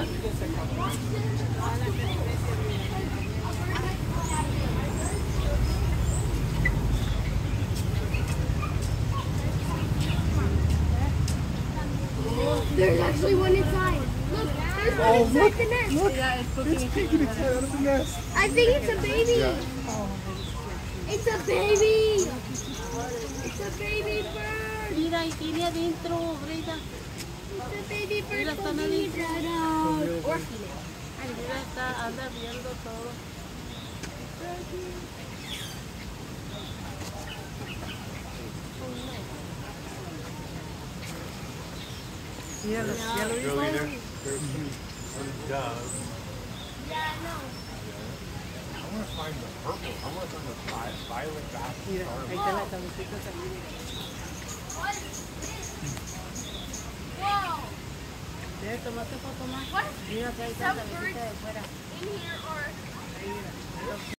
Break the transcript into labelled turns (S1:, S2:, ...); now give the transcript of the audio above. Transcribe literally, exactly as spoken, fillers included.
S1: There's actually one inside. Look, there's one
S2: Oh,
S1: inside
S2: look,
S1: the nest.
S2: look. Yeah, it's, it's peeking its head out of the nest.
S1: I think it's a baby.
S2: Yeah.
S1: It's a baby. It's a baby bird.
S3: Mira, y tiene adentro, Brenda.
S1: It's a baby bird.
S3: Mira, están
S1: Orchid.
S3: Mira, está, anda viendo todo.
S4: Yeah, look, yeah, look.
S2: Really, they're, they're cute. Doves.
S1: Yeah, no.
S2: I want to find the purple. I want to find the vi- violet back.
S4: Mira, ahí está la cabecita también.
S1: What is this? Whoa.
S3: ¿Quieres tomarte foto más?
S1: What?
S3: Mira que ahí está la cabecita de fuera.
S1: In here.